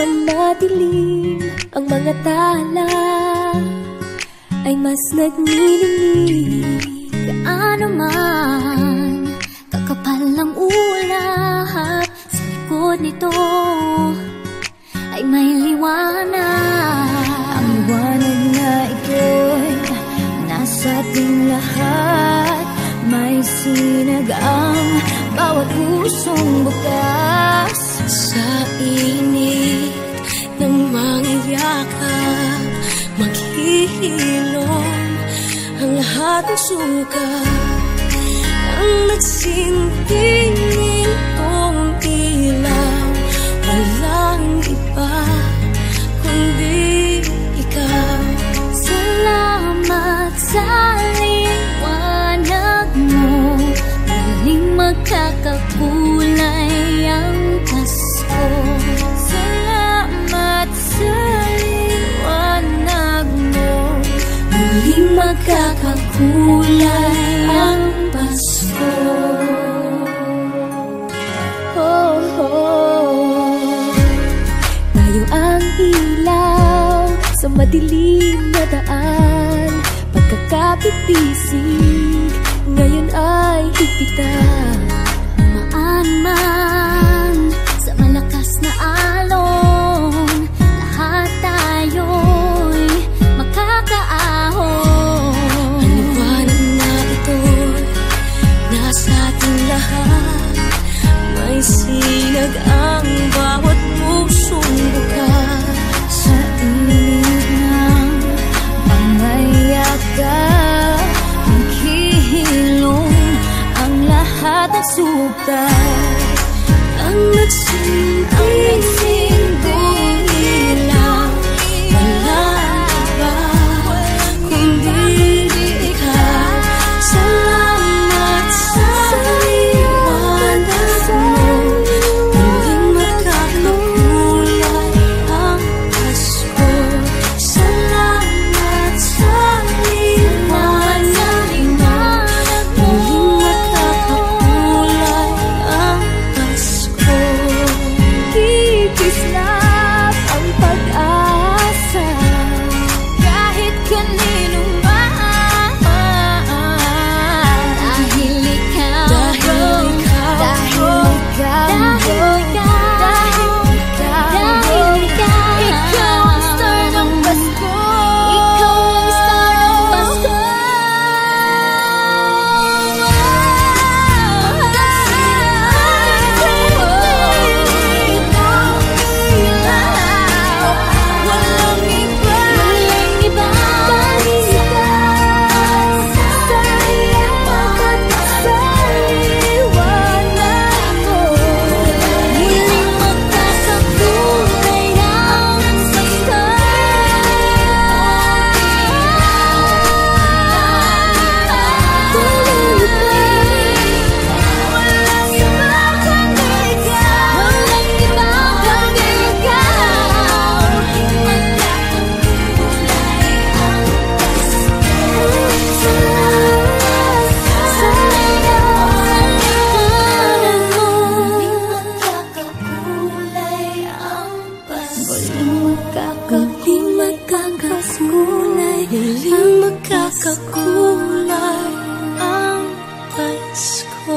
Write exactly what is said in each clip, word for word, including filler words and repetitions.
man madilim ang mga tala, ay mas nagniningning. Gaano man kakapal ang ulap, sa likod nito ay may liwanag. Ang liwanag na ito'y nasa ating lahat, may sinag ang bawat pusong bukas. Sa init ng mga yakap, maghihilom ang lahat ng suka. Ang nagsinting itong ilaw, walang iba kundi ikaw. Salamat sa liwanag mo, muling magkakakulay ang Pasko. Salamat sa liwanag mo, muling magkakakulay ang Pasko. Oh, oh. Tayo ang ilaw sa madilim na daan, pagkakapipisig ngayon ay higpitan. Umaan man sa malakas na alon, lahat tayo'y makakaahon. Ang liwanag na ito'y nasa ating lahat, may sinag ang bawat pusong bukas. Sa init ng pangayakap, maghihilom ang lahat ng suka. Ang nagsintindong ilaw, walang iba kundi ikaw. Salamat sa liwanag mo, muling magkakakulay ang Pasko. Salamat sa liwanag mo, muling magkakakulay ang Pasko. Kikislap ang pag-asa, kahit kanino man. Dahil ikaw, dahil ikaw, dahil ikaw, dahil ikaw, dahil ikaw, ikaw ang star ng Pasko. Ikaw ang star ng Pasko. Walang iba, walang iba kundi ikaw. Sa liwanag, sa liwanag mo, muling magkakakulay ang Pasko. Walang iba kundi ikaw, walang iba kundi ikaw. Magkakakulay ang Pasko. Sa liwanag mo, muling magkakakulay ang Pasko. Muling magkakakulay, muling magkakakulay ang Pasko.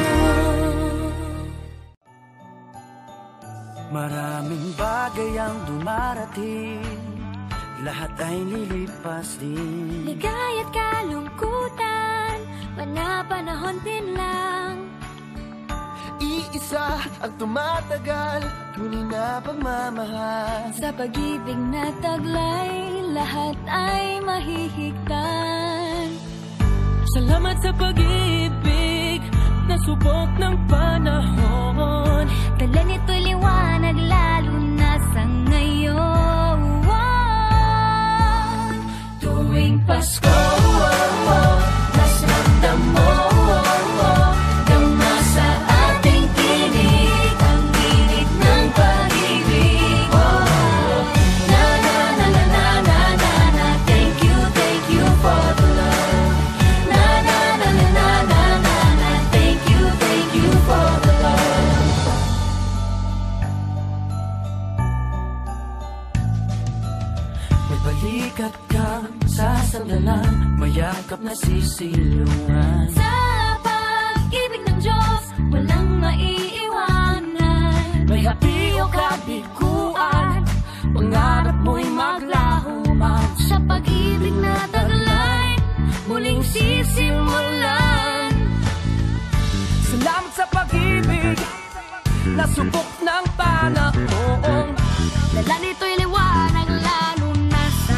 Maraming bagay ang dumarating, lahat ay lilipas din. Ligay at kalungkutan, panapanahon din lang. Iisa ang tumatagal, tunay na pagmamahal. Sa pag-ibig na taglay, lahat ay mahihigtan. Salamat sa pag-ibig na subok ng panahon. Dala nito'y liwanag lalo na sa ngayon. Tuwing Pasko, mas ramdam mo, dama sa ating tinig ang init ng pag-ibig. Na na na na na na na na, thank you, thank you for the love. Na na na na na na na na, thank you, thank you for the love. nasisilungan. Sa pag-ibig ng Diyos, walang maiiwanan. May hapi o kabiguan, pangarap mo'y maglaho man. Sa pag-ibig na taglay, muling sisimulan. Salamat sa pag-ibig, nasubok ng panahon. Dala nito'y liwanag lalo na sa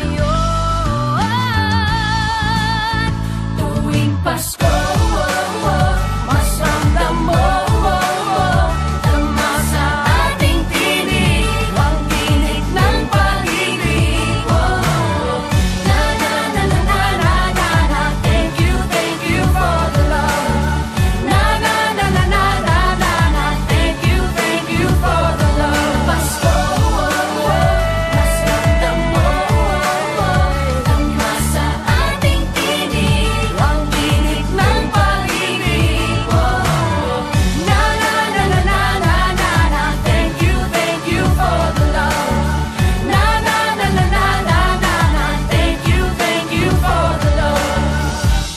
ngayon. Tuwing Pasko, oh, oh, mas ramdam mo, oh, oh, tama sa ating tinig, ang tinig ng pag-ibig. Oh, oh. Na na na na na na na na, thank you, thank you for the love. Na na na na na na na na, thank you, thank you for the love. Pasko, oh, oh, mas ramdam mo, oh, oh, tama sa ating tinig, ang tinig ng pag-ibig. Oh, oh. Na na na na na na na na, thank you, thank you for the love. Na na na na na na na na, thank you, thank you for the love.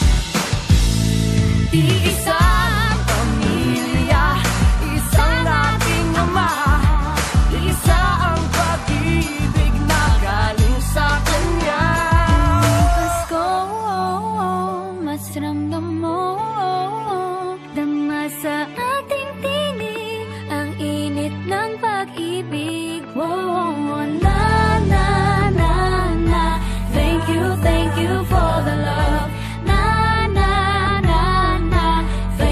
Iisang pamilya, isang ating ama, isa ang pag-ibig na galing sa Kanya. Pasko, mas ramdam mo, dama sa ating tinig, ang init ng pag-ibig. Oh, na na na na, thank you, thank you for the love. Na na na na,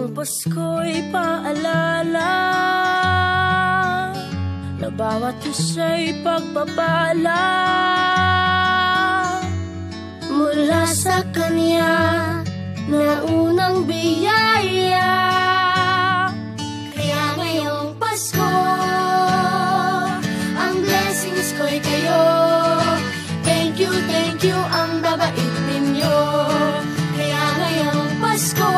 Ngayong Pasko'y paalala na bawat isa'y pagpapala mula sa Kanya na unang biyaya. Kaya ngayong Pasko, ang blessings ko'y kayo. Thank you, thank you, ang babait ninyo. Kaya ngayong Pasko,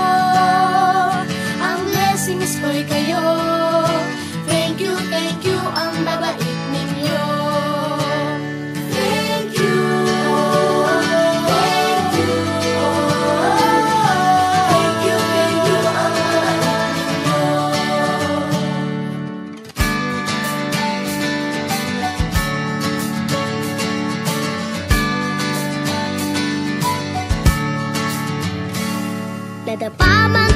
ang blessings ko'y kayo. Thank you, thank you, ang babait ninyo. Thank you, thank you, thank you, thank you, ang babait ninyo. Nadapa man